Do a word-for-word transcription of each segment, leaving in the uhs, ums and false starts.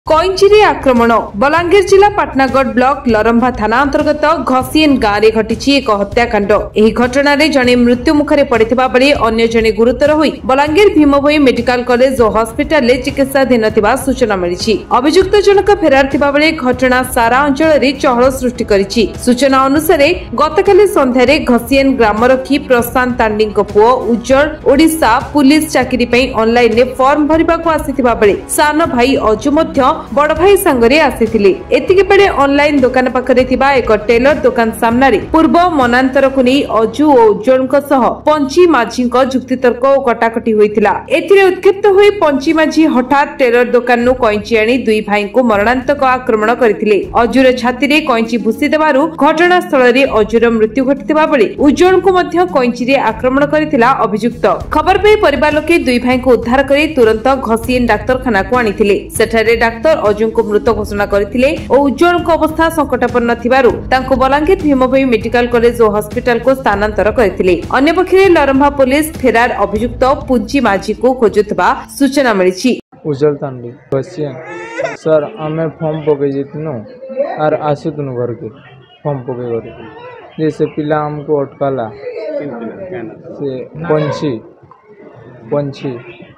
कईंची आक्रमण बलांगीर जिला पाटनागढ़ ब्लॉक लरंभा थाना अंतर्गत घसीन गाँव में घटी एक हत्याकांड। यह घटना जड़े मृत्यु मुखरे पड़ता बेले अन्य जड़े गुरुतर होई बलांगीर भीमभोई मेडिकल कॉलेज और हॉस्पिटल में चिकित्साधीन थिबा सूचना मिली। अभियुक्त जनक फेरार थिबा बेले घटना सारा अंचल में चहल सृष्टि करिछि। सूचना अनुसार गतकाली संध्यारे घसीन ग्राम रखी प्रशांत तांडी पुओ उज्जवल ओडिशा पुलिस चाकरी पई ऑनलाइन ने फॉर्म भरिबाकू आसीथिबा बेले सान भाई अजु मध्य बड़ भाई संगरे आसीथिले। एतिके बेले ऑनलाइन दुकान पाखरे थिबा एक टेलर दुकान सामनारे पूर्व मनांतर को नहीं अजु और उज्जवल सह पंची माझी जुक्तितर्क और कटाकटी होइतिला। एथिरे उत्क्षिप्त होई पंची माझी हठात टेलर दुकान नु कैंची आनी दुई भाई को मरणांतक आक्रमण करथिले। अजुर छाती रे कैंची भूसी देबारु घटनास्थल रे अजुर मृत्यु घटिथिबा बेले उज्जवल को मध्य कैंची रे आक्रमण करथिला अभियुक्त। खबर पे परिवार लोके दुई भाई को उद्धार करी तुरंत घसीन डाक्तरखाना को आनिथिले। सेठारे डाक्तर अजु को मृत घोषणा करथिले और उज्जवल को अवस्था संकटापन्न थिबारु तांको बलांगीर भीमभोई मेडिकल कॉलेज और हॉस्पिटल को स्थानांतर करथिले। अन्य पक्षरे लरंभा पुलिस फेरार अभियुक्त पुंची माझी को खोजुतबा सूचना मिली। उज्जवल तांडी क्वेश्चन सर आमे फॉर्म पके जितनो आर आसुतनु घर के फॉर्म पके घर जैसे पिला हमको अटकाला से पंची पंची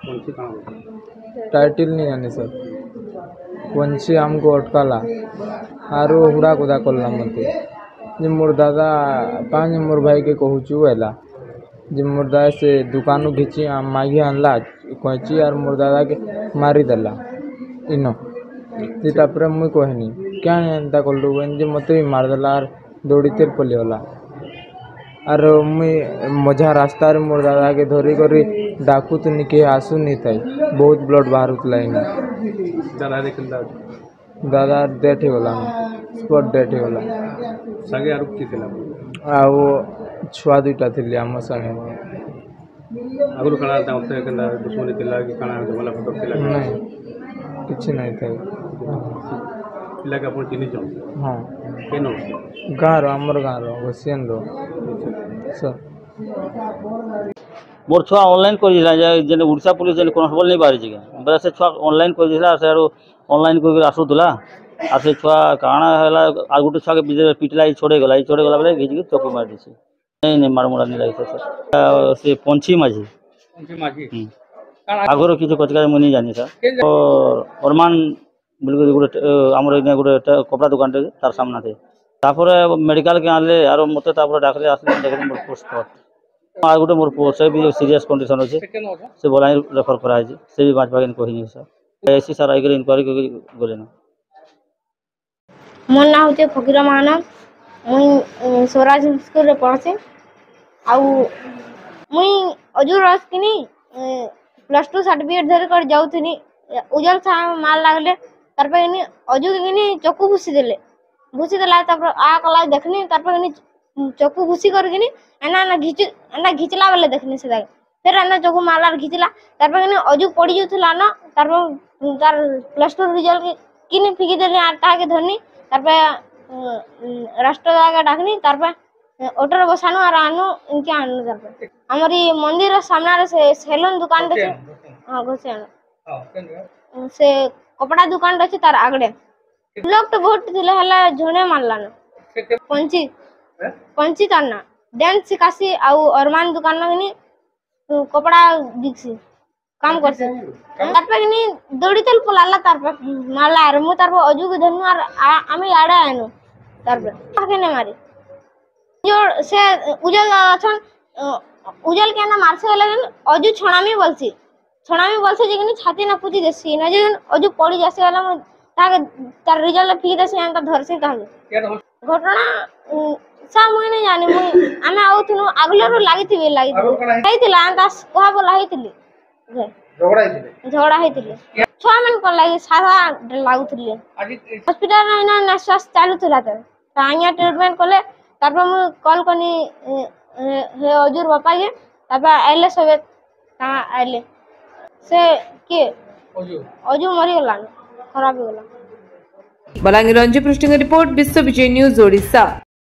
टाइटल नहीं जाने सर पंची हमको अटकाला आरो हुड़ा कुदा करला मते जे मोर दादा पांच मोर भाई के कहूचु एला जे मोर दादा से दुकान घिची मागी आनला कैची आर मोर दादा के मारी देला इनो जे तापर मुई कहनी क्या एंता करलु जे मते भी मार देला आर दौड़ी तेल पली होला आर मुई मझा रास्ता रे मोर दादा के धरी करी डाकू तो निके आसु नहीं थाई बहुत ब्लड बाहरुतला इनो दादा देखला दादा डेथ होला स्पॉट डेथ होला संगे आरो की थिला आ वो छुआ दुईटा थिले हम संगे आगुर कणा ता उते केना दुश्मनी थिला कि कणा भला फटक थिला नहीं किछ नहीं थाई पिला के अपन चिनी जाऊ हां केनो गारो हमर गारो घसियन रो सर मोर छुआ ऑनलाइन कर दिला जे उड़ीसा पुलिस जे कांस्टेबल नहीं बारी जगह बरा से छुआ ऑनलाइन कर दिला से ऑनलाइन को आसुला आ से छुआ काना हला आ गुटे छुआ के पिटला छोड़े गला छोड़े गला बेले घिच के चोको मार दिसे नहीं नहीं मार मुड़ा नहीं लागे सर से पंची माझी पंची माझी आगरो किछ कचका मुनी जानी सर और अरमान बिल्कुल गुटे हमर इने गुटे कपड़ा दुकान रे तार सामना थे तापर मेडिकल के आले आरो मते तापर डाकले आसले देखले मोर पोस्ट आ गुटे मोर पो से भी सीरियस कंडीशन अछि से बोलाई रेफर करा है से भी बात बागन कहि सर ऐसी सर आइगर इंक्वायरी गले ना मोर ना होते फकीर मानव मुई स्वराज स्कूल रे पढ़से आ मुई अजूर रस किनी प्लस टू सर्टिफिकेट धर कर जाउथनी उजल सा मार लागले तार पे किनी अजू किनी चक्कू भूसी देले भूसी देला तापर आ कला देखनी तार पे किनी चक्कू भूसी कर किनी एना ना घिच एना घिचला वाले देखनी से फिर एना चक्कू मारला घिचला तार पे किनी अजू पड़ी जोथला ना तार तार प्लस टू रिजल्ट किनी फिकी देले आ ता के धरनी तार पे राष्ट्र जागा डाकनी तार पे ऑटो बसानो और आनो इनके आनो तार पे हमरी मंदिर सामने रे से सेलून दुकान दे हां गोसे आनो से कपड़ा दुकान दे तार आगडे लोग तो बहुत दिले हला झोने मारला ना पंची पंची ताना डांस सिखासी आ अरमान दुकान में कपड़ा बिकसी काम करसी तार पे नि दौड़ी तेल पलाला तार पे मारला आर मु तार पे अजू के धनु आर आमी आडे आनो तार पे आके ने मारी जो से उजल अछन उजल के ना मारसे लगन अजू छणामी बोलसी छणामी बोलसी जे कि छाती ना पुती देसी ना जे अजू पड़ी जासे वाला ताके तार रिजल्ट फिक देसी अंत धरसी ताके घटना सा मुई नहीं जानी मुई आमे आउथनु आगलरो लागिथिबे लागिथिबे हेतिला अंता कहा बोला हेतिली झगड़ा हेतिले झगड़ा हेतिले छुआ मन को लागि सारा लागुथिले हॉस्पिटल में ना नर्स चालू थला त तांया ट्रीटमेंट कोले तारपे मु कॉल कनी हे अजूर बापा के तारपे आइले सबे ता आइले से के अजू अजू मरी गला खराब हो गला। बलांगीर रंजी पृष्ठ रिपोर्ट विश्व विजय न्यूज ओडिशा।